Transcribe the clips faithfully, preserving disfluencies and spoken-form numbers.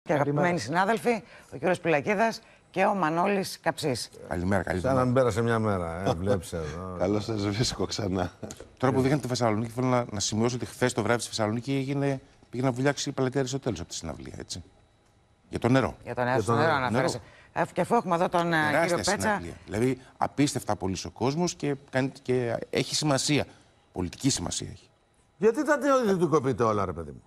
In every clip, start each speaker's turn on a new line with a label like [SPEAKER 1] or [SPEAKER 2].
[SPEAKER 1] Και αγαπημένοι συνάδελφοι, ο κύριος Πυλακίδας και ο Μανώλης Καψής.
[SPEAKER 2] Καλημέρα, καλημέρα.
[SPEAKER 3] Σαν να μην πέρασε μια μέρα, ε, βλέπεις εδώ.
[SPEAKER 2] Καλώς σας βρίσκω ξανά. Τώρα που δείχνετε τη Θεσσαλονίκη, θέλω να, να σημειώσω ότι χθες το βράδυ στη Θεσσαλονίκη έγινε, πήγε να βουλιάξει η Παλαιτία Αριστοτέλους από τη συναυλία, έτσι. Για το νερό.
[SPEAKER 1] Για το νερό, στο νερό αναφέρεσαι. Και αφού έχουμε εδώ τον
[SPEAKER 2] Τεράστια
[SPEAKER 1] κύριο Πέτσα.
[SPEAKER 2] Συναυλία. Δηλαδή, απίστευτα πολύ ο κόσμος και, και έχει σημασία. Πολιτική σημασία έχει.
[SPEAKER 3] Γιατί τα ιδιωτικοποιείτε όλα, ρε παιδί μου.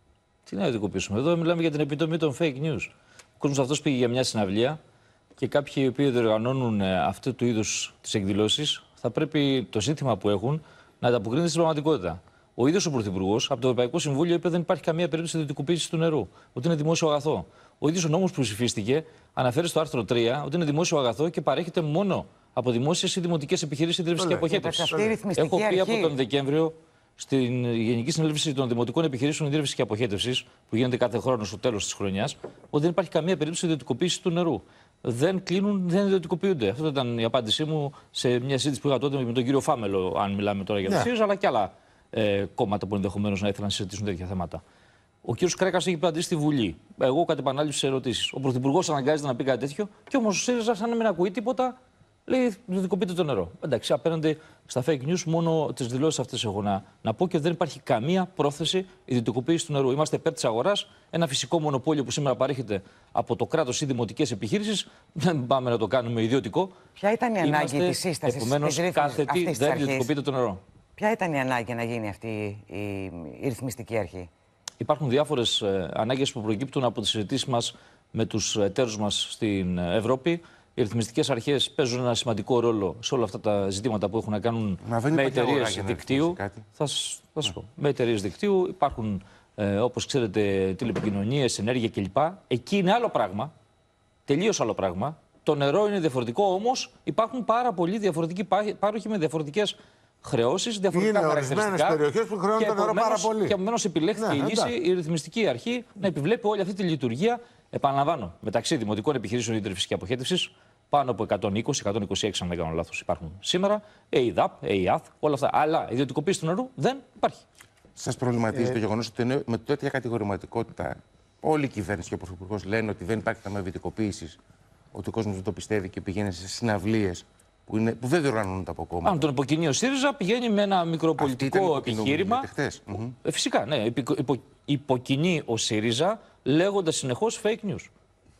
[SPEAKER 4] Τι να ιδιωτικοποιήσουμε. Εδώ μιλάμε για την επιτομή των fake news. Ο κόσμος αυτός πήγε για μια συναυλία και κάποιοι οι οποίοι διοργανώνουν αυτού του είδους τις εκδηλώσεις θα πρέπει το σύνθημα που έχουν να ανταποκρίνεται στην πραγματικότητα. Ο ίδιος ο Πρωθυπουργός από το Ευρωπαϊκό Συμβούλιο είπε ότι δεν υπάρχει καμία περίπτωση ιδιωτικοποίησης του νερού, ότι είναι δημόσιο αγαθό. Ο ίδιος ο νόμος που ψηφίστηκε αναφέρει στο άρθρο τρία ότι είναι δημόσιο αγαθό και παρέχεται μόνο από δημόσιες ή δημοτικές επιχειρήσεις ίδρυυσης και αποχέτευσης. Έχω πει από τον Δεκέμβριο στην Γενική Συνέλευση των Δημοτικών Επιχειρήσεων Ίδρυυσης και Αποχέτευσης, που γίνεται κάθε χρόνο στο τέλος της χρονιάς, ότι δεν υπάρχει καμία περίπτωση ιδιωτικοποίησης του νερού. Δεν κλείνουν, δεν ιδιωτικοποιούνται. Αυτό ήταν η απάντησή μου σε μια συζήτηση που είχα τότε με τον κύριο Φάμελο, αν μιλάμε τώρα για το ΣΥΡΙΖΑ, αλλά και άλλα ε, κόμματα που ενδεχομένως να ήθελαν να συζητήσουν τέτοια θέματα. Ο κύριος Κρέκας έχει απαντήσει στη Βουλή. Εγώ κατ' επανάληψη σε ερωτήσεις. Ο Πρωθυπουργός αναγκάζεται να πει κάτι τέτοιο και όμως ο ΣΥΡΙΖΑ, σαν να μην ακούει τίποτα, λέει ιδιωτικοποιείται το νερό. Εντάξει, απέναντι στα fake news, μόνο τις δηλώσεις αυτές έχω να, να πω και δεν υπάρχει καμία πρόθεση ιδιωτικοποίηση του νερού. Είμαστε υπέρ της αγοράς. Ένα φυσικό μονοπόλιο που σήμερα παρέχεται από το κράτος ή δημοτικές επιχειρήσεις, δεν πάμε να το κάνουμε ιδιωτικό.
[SPEAKER 1] Ποια ήταν η ανάγκη της σύστασης?
[SPEAKER 4] Επομένως, κάθετη δεν ιδιωτικοποιείται το νερό.
[SPEAKER 1] Ποια ήταν η ανάγκη να γίνει αυτή η, η ρυθμιστική αρχή?
[SPEAKER 4] Υπάρχουν διάφορες ε, ανάγκες που προκύπτουν από τις συζητήσεις μας με τους εταίρους μας στην Ευρώπη. Οι ρυθμιστικές αρχές παίζουν ένα σημαντικό ρόλο σε όλα αυτά τα ζητήματα που έχουν να κάνουν με εταιρείες δικτύου. Θα, θα σου πω. Με εταιρείες δικτύου υπάρχουν, ε, όπως ξέρετε, τηλεπικοινωνίες, ενέργεια κλπ. Εκεί είναι άλλο πράγμα. Τελείως άλλο πράγμα. Το νερό είναι διαφορετικό, όμως υπάρχουν πάρα πολλοί διαφορετικοί πάροχοι με διαφορετικές χρεώσεις, διαφορετικά
[SPEAKER 3] είναι
[SPEAKER 4] χαρακτηριστικά.
[SPEAKER 3] Περιοχές που χρεώνουν το νερό πάρα πολύ.
[SPEAKER 4] Και επομένως επιλέχθηκε η λύση, η ρυθμιστική αρχή, να επιβλέπει όλη αυτή τη λειτουργία. Επαναλαμβάνω, μεταξύ δημοτικών επιχειρήσεων ίδρυυσης και αποχέτευσης, πάνω από εκατόν είκοσι εκατόν είκοσι έξι, αν δεν κάνω λάθος, υπάρχουν σήμερα. ΕΙΔΑΠ, ΕΙΑΘ, όλα αυτά. Αλλά η ιδιωτικοποίηση του νερού δεν υπάρχει.
[SPEAKER 2] Σας προβληματίζει ε... το γεγονός ότι με τέτοια κατηγορηματικότητα όλη η κυβέρνηση και ο Πρωθυπουργός λένε ότι δεν υπάρχει καμία ιδιωτικοποίηση, ότι ο κόσμος δεν το πιστεύει και πηγαίνει σε συναυλίες που, είναι, που δεν διοργανώνονται από κόμματα.
[SPEAKER 4] Αν τον υποκινεί ο ΣΥΡΙΖΑ, πηγαίνει με ένα μικροπολιτικό επιχείρημα.
[SPEAKER 2] Mm-hmm.
[SPEAKER 4] Ε, φυσικά, ναι. Υπο, υπο, υποκινεί ο ΣΥΡΙΖΑ λέγοντας συνεχώς fake news.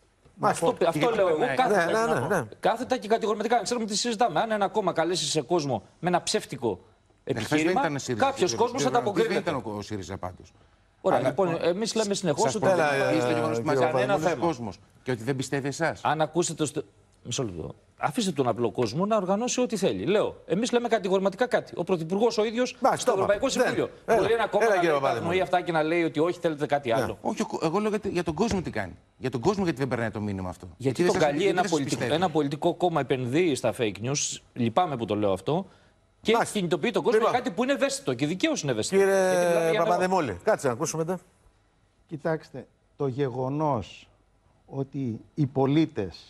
[SPEAKER 4] Μα αυτό αυτό, αυτό λέω εγώ κάθετα, ναι, ναι, ναι, ναι. κάθετα και κατηγορηματικά. Ξέρουμε τι συζητάμε. Αν ένα κόμμα καλέσει σε κόσμο με ένα ψεύτικο επιχείρημα, κάποιος κόσμος θα τα αποκρίνεται.
[SPEAKER 2] Δεν ήταν ο ΣΥΡΙΖΑ πάντως.
[SPEAKER 4] Ωραία, λοιπόν, εμείς λέμε συνεχώς ότι
[SPEAKER 2] δεν γεγονός ότι κανένα κόσμο και ότι δεν πιστεύει εσάς.
[SPEAKER 4] Αν ακούσετε. Στο... Μισό λεπτό. Αφήστε τον απλό κόσμο να οργανώσει ό,τι θέλει. Λέω, εμείς λέμε κατηγορηματικά κάτι. Ο Πρωθυπουργός ο ίδιος στο Ευρωπαϊκό Συμβούλιο. Μπορεί ένα κόμμα να αγνοεί αυτά και να λέει ότι όχι, θέλετε κάτι άλλο.
[SPEAKER 2] Όχι, εγώ λέω για τον κόσμο τι κάνει. Για τον κόσμο γιατί δεν περνάει το μήνυμα αυτό.
[SPEAKER 4] Γιατί τον καλεί ένα πολιτικό κόμμα επενδύει στα fake news. Λυπάμαι που το λέω αυτό. Και Μάλιστα. κινητοποιεί τον κόσμο για κάτι που είναι ευαίσθητο και δικαίως είναι ευαίσθητο.
[SPEAKER 3] Κύριε Παπαδεμόλη, κάτσε να ακούσουμε τα.
[SPEAKER 5] Κοιτάξτε, το γεγονός ότι οι πολίτες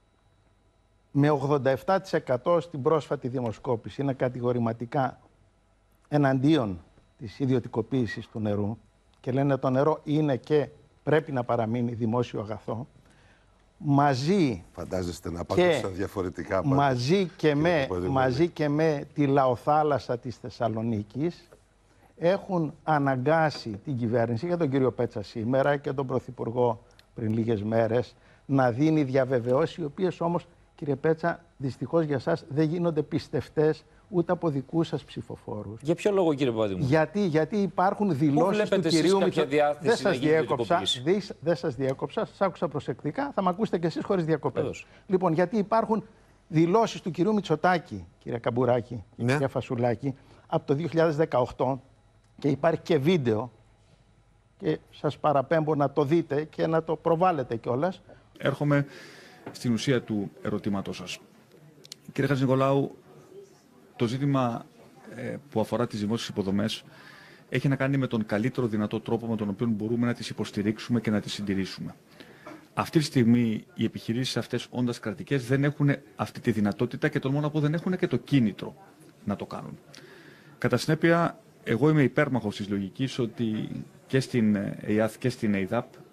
[SPEAKER 5] με ογδόντα επτά τοις εκατό στην πρόσφατη δημοσκόπηση είναι κατηγορηματικά εναντίον της ιδιωτικοποίησης του νερού και λένε το νερό είναι και πρέπει να παραμείνει δημόσιο αγαθό, μαζί,
[SPEAKER 3] φαντάζεστε να
[SPEAKER 5] και,
[SPEAKER 3] διαφορετικά
[SPEAKER 5] μαζί, και με, μαζί και με τη λαοθάλασσα της Θεσσαλονίκης έχουν αναγκάσει την κυβέρνηση, για τον κύριο Πέτσα σήμερα και τον Πρωθυπουργό πριν λίγες μέρες, να δίνει διαβεβαιώσεις, οι οποίες όμως, κύριε Πέτσα, δυστυχώς για σας δεν γίνονται πιστευτές ούτε από δικούς σας ψηφοφόρους.
[SPEAKER 4] Για ποιο λόγο, κύριε Παπαδημούλη?
[SPEAKER 5] Γιατί, γιατί υπάρχουν δηλώσεις του κυρίου Μητσοτάκη. Δεν σας διέκοψα, δεν σας διέκοψα, σας άκουσα προσεκτικά, θα με ακούσετε κι εσείς χωρίς διακοπές. Λοιπόν, γιατί υπάρχουν δηλώσεις του κυρίου Μητσοτάκη, κύριε Καμπουράκη, ναι. κύριε Φασουλάκη, από το δύο χιλιάδες δεκαοκτώ και υπάρχει και βίντεο και σας παραπέμπω να το δείτε και να το προβάλλετε κιόλας.
[SPEAKER 6] Έρχομαι στην ουσία του ερωτήματός σας. Κύριε Χατζηνικολάου, το ζήτημα ε, που αφορά τις δημόσιες υποδομές έχει να κάνει με τον καλύτερο δυνατό τρόπο με τον οποίο μπορούμε να τις υποστηρίξουμε και να τις συντηρήσουμε. Αυτή τη στιγμή οι επιχειρήσεις αυτές, όντας κρατικές, δεν έχουν αυτή τη δυνατότητα και τον μόνο που δεν έχουν και το κίνητρο να το κάνουν. Κατά συνέπεια, εγώ είμαι υπέρμαχος της λογικής ότι και στην ΕΙΑΘ και στην ΕΙΔΑΠ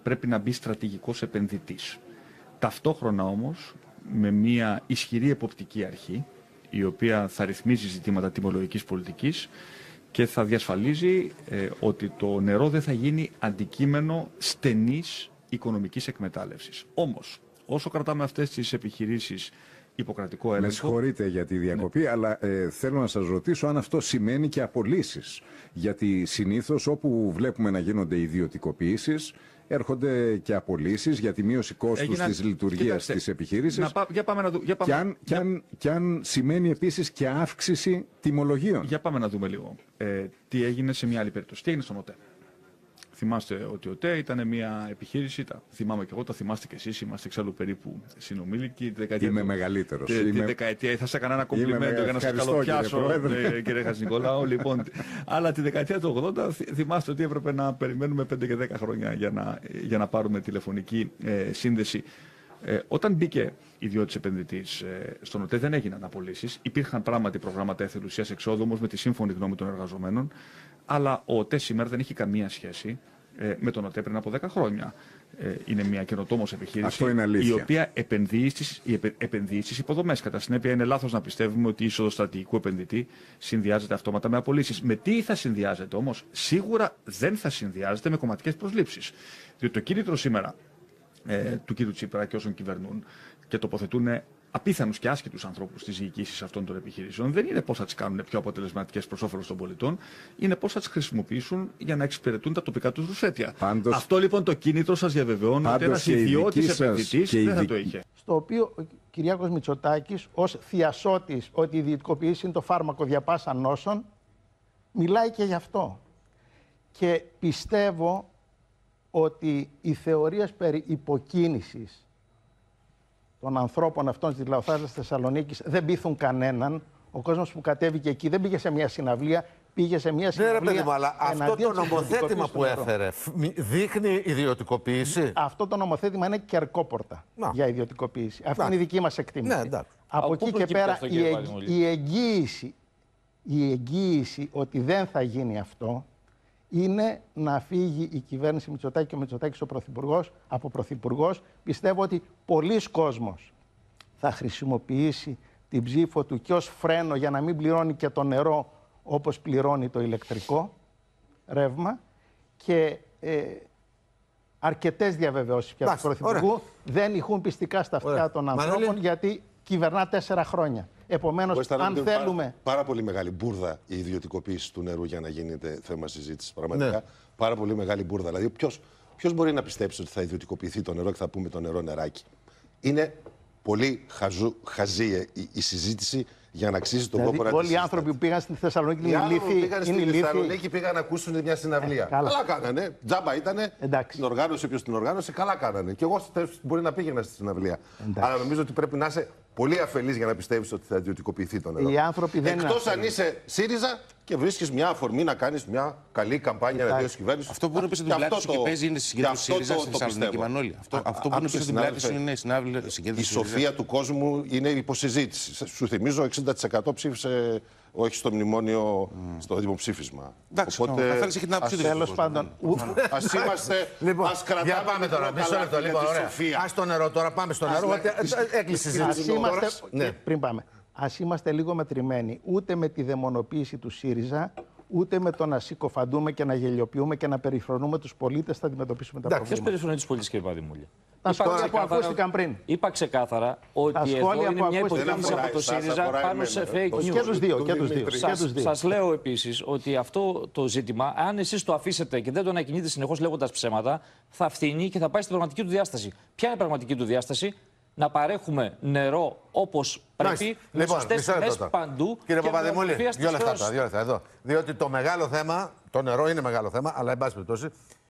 [SPEAKER 6] πρέπει να μπει στρατηγικός επενδυτής. Ταυτόχρονα όμως με μια ισχυρή εποπτική αρχή, η οποία θα ρυθμίζει ζητήματα τιμολογικής πολιτικής και θα διασφαλίζει ε, ότι το νερό δεν θα γίνει αντικείμενο στενής οικονομικής εκμετάλλευσης. Όμως, όσο κρατάμε αυτές τις επιχειρήσεις υποκρατικό έλεγχο...
[SPEAKER 7] Με συγχωρείτε για τη διακοπή, ναι. αλλά ε, θέλω να σας ρωτήσω αν αυτό σημαίνει και απολύσεις. Γιατί συνήθως όπου βλέπουμε να γίνονται ιδιωτικοποιήσεις, έρχονται και απολύσεις για τη μείωση κόστους Έγιναν... της λειτουργίας της επιχείρησης.
[SPEAKER 6] Πά... Για πάμε να δου... για πάμε...
[SPEAKER 7] Και, αν, και, αν, και αν σημαίνει επίσης και αύξηση τιμολογίων.
[SPEAKER 6] Για πάμε να δούμε λίγο ε, τι έγινε σε μια άλλη περίπτωση. Τι έγινε στον ΟΤΕ. Θυμάστε ότι ο ΟΤΕ ήταν μια επιχείρηση, τα θυμάμαι και εγώ, τα θυμάστε και εσείς, είμαστε εξάλλου περίπου συνομήλικοι.
[SPEAKER 7] Είμαι του... μεγαλύτερος.
[SPEAKER 6] Τη, Είμαι... δεκαετία, θα σε έκανα ένα κομπλιμέντο για να σας καλοπιάσω, κύριε, κύριε Χατζηνικολάου. Λοιπόν, αλλά τη δεκαετία του ογδόντα θυμάστε ότι έπρεπε να περιμένουμε πέντε και δέκα χρόνια για να, για να πάρουμε τηλεφωνική ε, σύνδεση. Ε, όταν μπήκε ιδιώτης επενδυτής ε, στον ΟΤΕ δεν έγιναν απολύσεις. Υπήρχαν πράγματι προγράμματα εθελουσίας εξόδου, όμως με τη σύμφωνη γνώμη των εργαζομένων. Αλλά ο ΟΤΕ σήμερα δεν έχει καμία σχέση ε, με τον ΟΤΕ πριν από δέκα χρόνια. Ε, είναι μια καινοτόμως επιχείρηση η οποία επενδύει στις, επενδύει στις υποδομές. Κατά συνέπεια, είναι λάθος να πιστεύουμε ότι η είσοδος στρατηγικού επενδυτή συνδυάζεται αυτόματα με απολύσεις. Με τι θα συνδυάζεται όμως? Σίγουρα δεν θα συνδυάζεται με κομματικές προσλήψεις. Διότι το κίνητρο σήμερα ε, του κ. Τσίπρα και όσων κυβερνούν και τοποθετούν απίθανους και άσχετους ανθρώπους στις διοικήσεις αυτών των επιχειρήσεων δεν είναι πώς θα τις κάνουν πιο αποτελεσματικές προς όφελος των πολιτών, είναι πώς θα τις χρησιμοποιήσουν για να εξυπηρετούν τα τοπικά τους ρουσέτια. Πάντως, αυτό λοιπόν το κίνητρο σας διαβεβαιώνω ότι ένας ιδιώτης επενδυτής δεν θα το είχε.
[SPEAKER 5] Στο οποίο ο Κυριάκος Μητσοτάκης, ως θειασότης ότι η ιδιωτικοποίηση είναι το φάρμακο δια πάσα νόσων, μιλάει και γι' αυτό. Και πιστεύω ότι οι θεωρίες περί υποκίνησης των ανθρώπων αυτών στη λαοθάλασσα της Θεσσαλονίκης δεν πείθουν κανέναν. Ο κόσμος που κατέβηκε εκεί δεν πήγε σε μια συναυλία, πήγε σε μια συναυλία.
[SPEAKER 3] Ναι, ρε παιδί μου, αλλά αυτό το νομοθέτημα που έφερε δείχνει ιδιωτικοποίηση.
[SPEAKER 5] Αυτό το νομοθέτημα είναι κερκόπορτα να. για ιδιωτικοποίηση. Αυτή να. είναι η δική μας εκτίμηση. Ναι, από εκεί και πέρα η, εγ... η, εγγύηση, η εγγύηση ότι δεν θα γίνει αυτό είναι να φύγει η κυβέρνηση Μητσοτάκη και ο Μητσοτάκης ο πρωθυπουργός, από πρωθυπουργός. Πιστεύω ότι πολλοί κόσμος θα χρησιμοποιήσει την ψήφο του και ως φρένο για να μην πληρώνει και το νερό όπως πληρώνει το ηλεκτρικό ρεύμα και ε, αρκετές διαβεβαιώσεις πια του πρωθυπουργού ωραία. δεν ηχούν πιστικά στα αυτιά των ανθρώπων Μανώλη. γιατί κυβερνά τέσσερα χρόνια. Επομένως, αν θέλουμε.
[SPEAKER 8] Πάρα, πάρα πολύ μεγάλη μπουρδα η ιδιωτικοποίηση του νερού για να γίνεται θέμα συζήτηση. Πραγματικά. Ναι. Πάρα πολύ μεγάλη μπουρδα. Δηλαδή, ποιος μπορεί να πιστέψει ότι θα ιδιωτικοποιηθεί το νερό και θα πούμε το νερό νεράκι. Είναι πολύ χαζού, χαζή η, η συζήτηση για να αξίζει τον δηλαδή, κόπο να
[SPEAKER 5] όλοι οι άνθρωποι που πήγαν στη Θεσσαλονίκη
[SPEAKER 8] είναι ηλίθιοι. Οι πήγαν στη Θεσσαλονίκη πήγαν να ακούσουν μια συναυλία. Ε, καλά. καλά κάνανε. Τζάμπα ήτανε. Εντάξει. Την οργάνωσε ποιος την οργάνωσε. Καλά κάνανε. Και εγώ μπορεί να πήγαινα στη συναυλία. Εντάξει. Αλλά νομίζω ότι πρέπει να είσαι πολύ αφελής για να πιστεύεις ότι θα ιδιωτικοποιηθεί το νερό.
[SPEAKER 5] Οι άνθρωποι δεν
[SPEAKER 8] Εκτός αν είσαι ΣΥΡΙΖΑ και βρίσκεις μια αφορμή να κάνεις μια καλή καμπάνια εναντίον της κυβέρνησης.
[SPEAKER 2] Αυτό που μπορεί να πει στην πλάτη σου και παίζει είναι συγκέντρωση ΣΥΡΙΖΑ στη Θεσσαλονίκη, Μανώλη. Αυτό που μπορεί να πει στην πλάτη σου είναι συγκέντρωση.
[SPEAKER 8] Η σοφία του κόσμου είναι υποσυζήτηση. Σου θυμίζω εξήντα τοις εκατό ψήφισε όχι στο μνημόνιο, στο δημοψήφισμα.
[SPEAKER 2] Εντάξει, ο καθένας έχει την άποψή του.
[SPEAKER 5] Τέλος πάντων.
[SPEAKER 8] Ας είμαστε. Ας κρατάμε πάμε τώρα. Μισό λεπτό.
[SPEAKER 3] Ας το νερό τώρα. Πάμε στο νερό. Έκλεισε η συζήτηση.
[SPEAKER 5] Πριν πάμε. Ας είμαστε λίγο μετρημένοι. Ούτε με τη δαιμονοποίηση του ΣΥΡΙΖΑ, ούτε με το να συκοφαντούμε και να γελιοποιούμε και να περιφρονούμε τους πολίτες θα αντιμετωπίσουμε τα προβλήματα.
[SPEAKER 4] Ποιος περιφρονεί τους πολίτες, κύριε Παδημούλη?
[SPEAKER 5] Τα σχόλια που ακούστηκαν πριν.
[SPEAKER 4] Είπα ξεκάθαρα ότι εδώ είναι μια υποκίνηση από το ΣΥΡΙΖΑ πάνω σε fake news.
[SPEAKER 5] Και τους δύο. Και τους δύο.
[SPEAKER 4] Σας λέω επίσης ότι αυτό το ζήτημα, αν εσείς το αφήσετε και δεν το ανακοινείτε συνεχώς λέγοντας ψέματα, θα φθηνεί και θα πάει στην πραγματική του διάσταση. Ποια είναι η πραγματική του διάσταση? Να παρέχουμε νερό όπως πρέπει, με
[SPEAKER 3] λοιπόν,
[SPEAKER 4] σωστές τιμές παντού.
[SPEAKER 3] Κύριε Παπαδημούλη, δύο λεπτά, δύο λεπτά εδώ. Διότι το μεγάλο θέμα, το νερό είναι μεγάλο θέμα, αλλά εν πάση περιπτώσει,